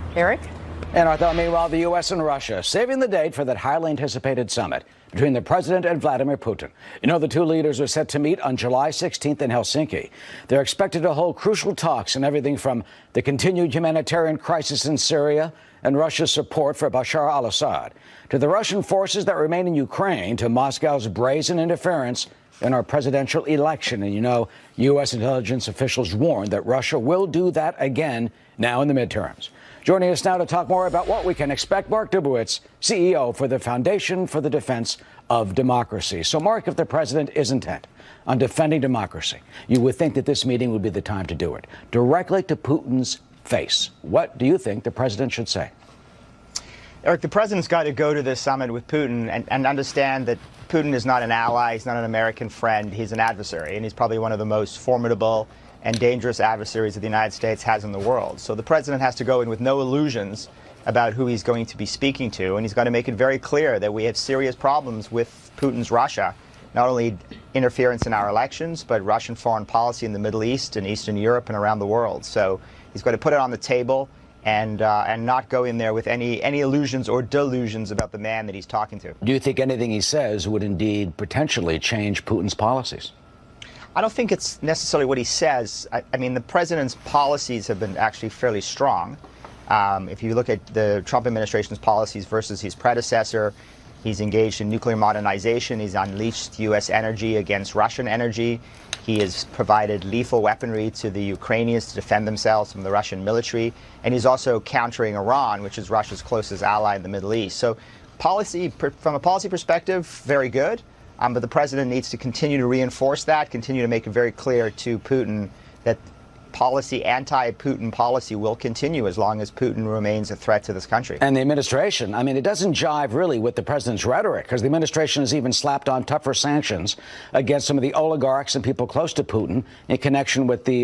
Eric? And I thought, meanwhile, the U.S. and Russia saving the date for that highly anticipated summit between the president and Vladimir Putin. You know, the two leaders are set to meet on July 16th in Helsinki. They're expected to hold crucial talks on everything from the continued humanitarian crisis in Syria and Russia's support for Bashar al-Assad to the Russian forces that remain in Ukraine to Moscow's brazen interference in our presidential election. And, you know, U.S. intelligence officials warned that Russia will do that again now in the midterms. Joining us now to talk more about what we can expect, Mark Dubowitz, CEO for the Foundation for the Defense of Democracy. So, Mark, if the president is intent on defending democracy, you would think that this meeting would be the time to do it. Directly to Putin's face, what do you think the president should say? Eric, the president's got to go to this summit with Putin and understand that Putin is not an ally, he's not an American friend, he's an adversary, and he's probably one of the most formidable and dangerous adversaries that the United States has in the world. So the president has to go in with no illusions about who he's going to be speaking to, and he's got to make it very clear that we have serious problems with Putin's Russia, not only interference in our elections, but Russian foreign policy in the Middle East and Eastern Europe and around the world. So he's got to put it on the table and not go in there with any illusions or delusions about the man that he's talking to. Do you think anything he says would indeed potentially change Putin's policies? I don't think it's necessarily what he says. I mean, the president's policies have been actually fairly strong. If you look at the Trump administration's policies versus his predecessor, he's engaged in nuclear modernization. He's unleashed U.S. energy against Russian energy. He has provided lethal weaponry to the Ukrainians to defend themselves from the Russian military. And he's also countering Iran, which is Russia's closest ally in the Middle East. So from a policy perspective, very good. But the president needs to continue to reinforce that, continue to make it very clear to Putin that anti-Putin policy will continue as long as Putin remains a threat to this country. And the administration, I mean, it doesn't jive really with the president's rhetoric, because the administration has even slapped on tougher sanctions against some of the oligarchs and people close to Putin in connection with the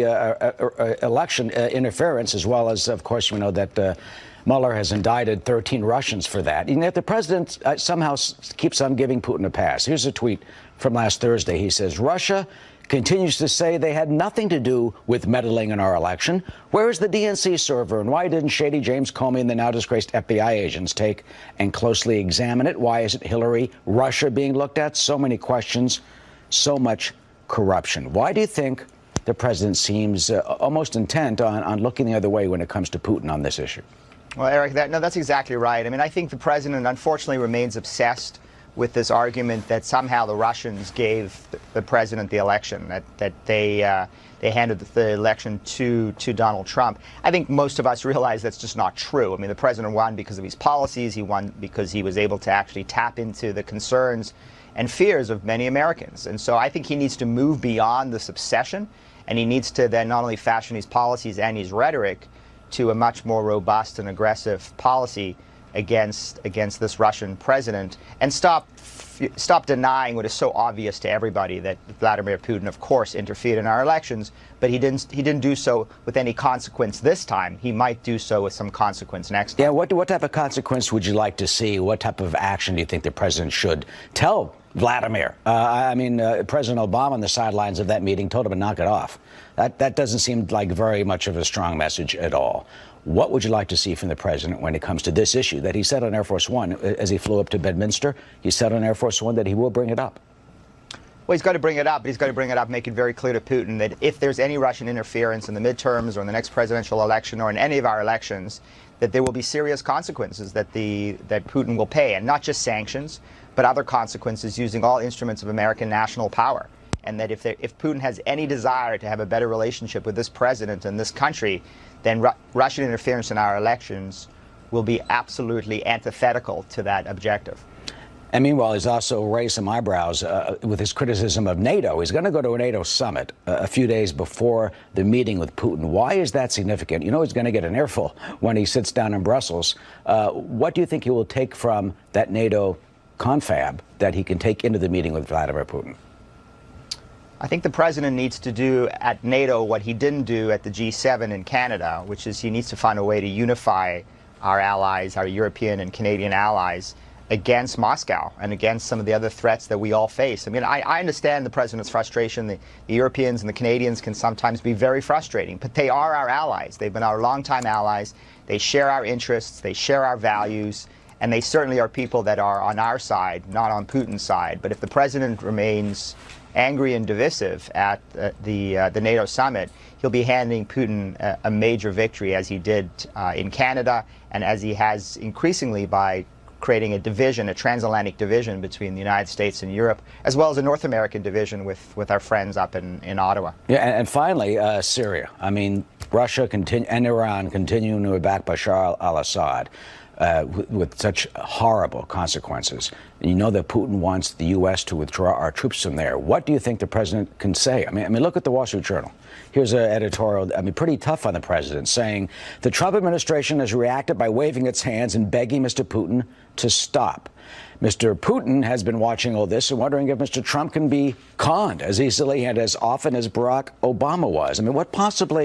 election interference, as well as, of course, we know that Mueller has indicted 13 Russians for that. And yet the president somehow keeps on giving Putin a pass. Here's a tweet from last Thursday. He says, Russia continues to say they had nothing to do with meddling in our election. Where is the DNC server, and why didn't shady James Comey and the now disgraced FBI agents take and closely examine it? Why isn't Hillary, Russia being looked at? So many questions, so much corruption. Why do you think the president seems almost intent on looking the other way when it comes to Putin on this issue? Well, Eric, that's exactly right. I mean, I think the president, unfortunately, remains obsessed with this argument that somehow the Russians gave the president the election, that they handed the election to Donald Trump. I think most of us realize that's just not true. I mean, the president won because of his policies. He won because he was able to actually tap into the concerns and fears of many Americans. And so I think he needs to move beyond this obsession, and he needs to then not only fashion his policies and his rhetoric to a much more robust and aggressive policy against this Russian president, and stop denying what is so obvious to everybody, that Vladimir Putin, of course, interfered in our elections, but he didn't do so with any consequence this time. He might do so with some consequence next time. Yeah, what type of consequence would you like to see? What type of action do you think the president should tell Vladimir? President Obama on the sidelines of that meeting told him to knock it off. That doesn't seem like very much of a strong message at all. What would you like to see from the president when it comes to this issue that he said on Air Force One as he flew up to Bedminster? He said on Air Force One that he will bring it up. Well, he's got to bring it up, but he's got to bring it up, make it very clear to Putin that if there's any Russian interference in the midterms or in the next presidential election or in any of our elections, that there will be serious consequences that Putin will pay, and not just sanctions, but other consequences using all instruments of American national power. And that if Putin has any desire to have a better relationship with this president and this country, then Russian interference in our elections will be absolutely antithetical to that objective. And meanwhile, he's also raised some eyebrows with his criticism of NATO. He's going to go to a NATO summit a few days before the meeting with Putin. Why is that significant? You know he's going to get an earful when he sits down in Brussels. What do you think he will take from that NATO confab that he can take into the meeting with Vladimir Putin? I think the president needs to do at NATO what he didn't do at the G7 in Canada, which is he needs to find a way to unify our allies, our European and Canadian allies, against Moscow and against some of the other threats that we all face. I mean, I understand the president's frustration. The Europeans and the Canadians can sometimes be very frustrating, but they are our allies. They've been our longtime allies. They share our interests. They share our values. And they certainly are people that are on our side, not on Putin's side. But if the president remains angry and divisive at the NATO summit, he'll be handing Putin a major victory, as he did in Canada, and as he has increasingly by creating a division, a transatlantic division between the United States and Europe, as well as a North American division with our friends up in Ottawa. Yeah, and finally, Syria. I mean, Russia and Iran continuing to back Bashar al-Assad with such horrible consequences. And you know that Putin wants the U.S. to withdraw our troops from there. What do you think the president can say? I mean, look at the Wall Street Journal. Here's an editorial, pretty tough on the president, saying the Trump administration has reacted by waving its hands and begging Mr. Putin to stop. Mr. Putin has been watching all this and wondering if Mr. Trump can be conned as easily and as often as Barack Obama was. I mean, what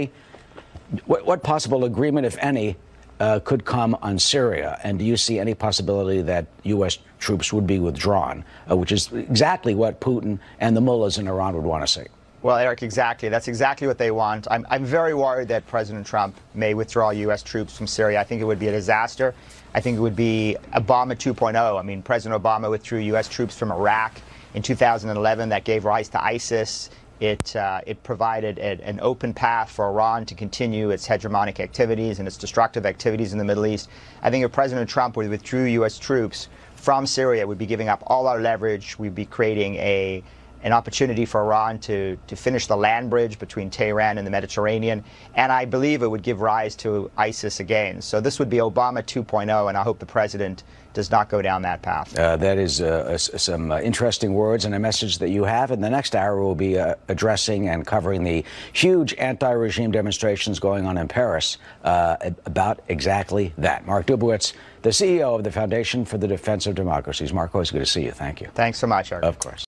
possible agreement, if any, could come on Syria? And do you see any possibility that U.S. troops would be withdrawn, which is exactly what Putin and the mullahs in Iran would want to see? Well, Eric, exactly. That's exactly what they want. I'm very worried that President Trump may withdraw U.S. troops from Syria. I think it would be a disaster. I think it would be Obama 2.0. I mean, President Obama withdrew U.S. troops from Iraq in 2011. That gave rise to ISIS. It provided an open path for Iran to continue its hegemonic activities and its destructive activities in the Middle East. I think if President Trump withdrew U.S. troops from Syria, we'd be giving up all our leverage. We'd be creating an opportunity for Iran to finish the land bridge between Tehran and the Mediterranean. And I believe it would give rise to ISIS again. So this would be Obama 2.0, and I hope the president does not go down that path. That is some interesting words and a message that you have. In the next hour, we'll be addressing and covering the huge anti-regime demonstrations going on in Paris about exactly that. Mark Dubowitz, the CEO of the Foundation for the Defense of Democracies. Mark, always good to see you. Thank you. Thanks so much, Eric. Of course.